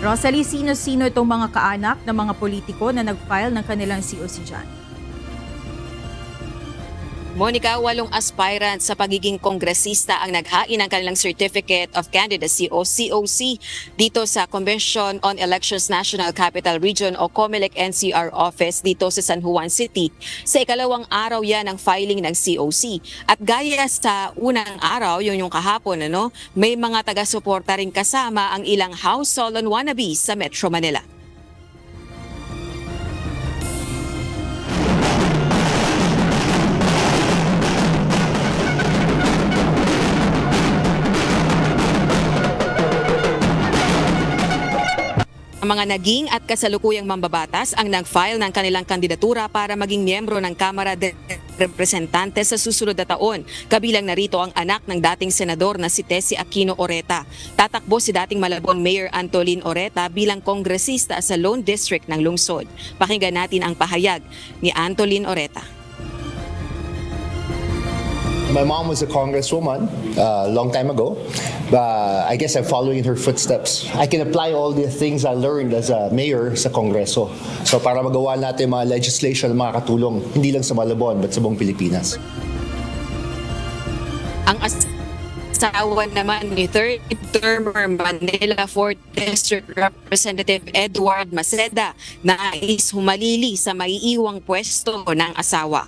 Rosalie, sino-sino itong mga kaanak ng mga politiko na nag-file ng kanilang COC dyan? Monica, 8 aspirants sa pagiging kongresista ang naghain ng kanilang Certificate of Candidacy o COC dito sa Convention on Elections National Capital Region o COMELEC NCR office dito sa San Juan City. Sa ikalawang araw yan ng filing ng COC. At gaya sa unang araw, yung kahapon, may mga taga-suporta rin kasama ang ilang House Solon wannabes sa Metro Manila. Ang mga naging at kasalukuyang mambabatas ang nag-file ng kanilang kandidatura para maging miyembro ng Kamara de Representantes sa susunod na taon. Kabilang narito ang anak ng dating senador na si Tessie Aquino Oreta. Tatakbo si dating Malabon Mayor Antolin Oreta bilang kongresista sa Lone District ng lungsod. Pakinggan natin ang pahayag ni Antolin Oreta. My mom was a congresswoman a long time ago. I guess I'm following in her footsteps. I can apply all the things I learned as a mayor sa Kongreso. So para magawa natin mga legislation na makakatulong, hindi lang sa Malabon, but sa buong Pilipinas. Ang asawa naman ni third-termer Manila 4th District Representative Edward Maceda nais humalili sa maiiwang pwesto ng asawa.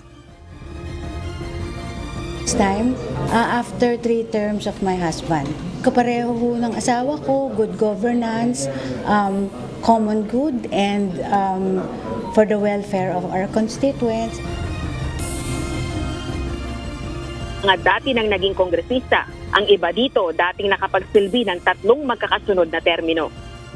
This time, after 3 terms of my husband. Kapareho ho ng asawa ko, good governance, common good, and for the welfare of our constituents. Mga dati nang naging kongresista, ang iba dito dating nakapagsilbi ng 3 magkakasunod na termino.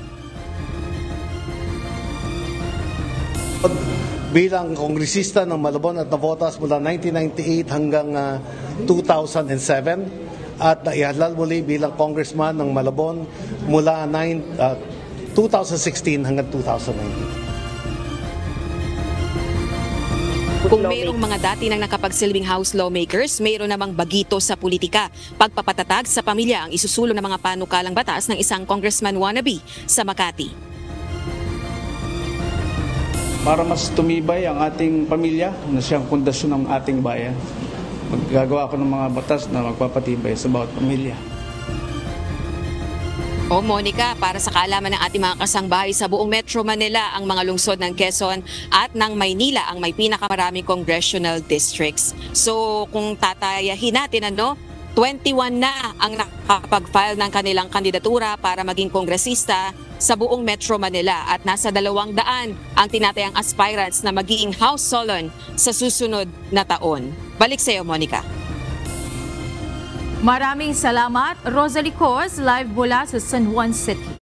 Bilang kongresista ng Malabon at Navotas mula 1998 hanggang 2007 at naihalal muli bilang congressman ng Malabon mula 2016 hanggang 2019. Kung mayroong mga dati nang nakapagsilbing House lawmakers, mayroon namang bagito sa politika. Pagpapatatag sa pamilya ang isusulong ng mga panukalang batas ng isang congressman wannabe sa Makati. Para mas tumibay ang ating pamilya na siyang pundasyon ng ating bayan. Maggagawa ko ng mga batas na magpapatibay sa bawat pamilya. O Monica, para sa kaalaman ng ating mga kasangbahay sa buong Metro Manila, ang mga lungsod ng Quezon at ng Maynila ang may pinakamaraming congressional districts. So kung tatayahin natin 21 na ang nakapag-file ng kanilang kandidatura para maging kongresista sa buong Metro Manila at nasa 200 ang tinatayang aspirants na magiging House Solon sa susunod na taon. Balik sa iyo, Monica. Maraming salamat, Rosalie Cos, live mula sa San Juan City.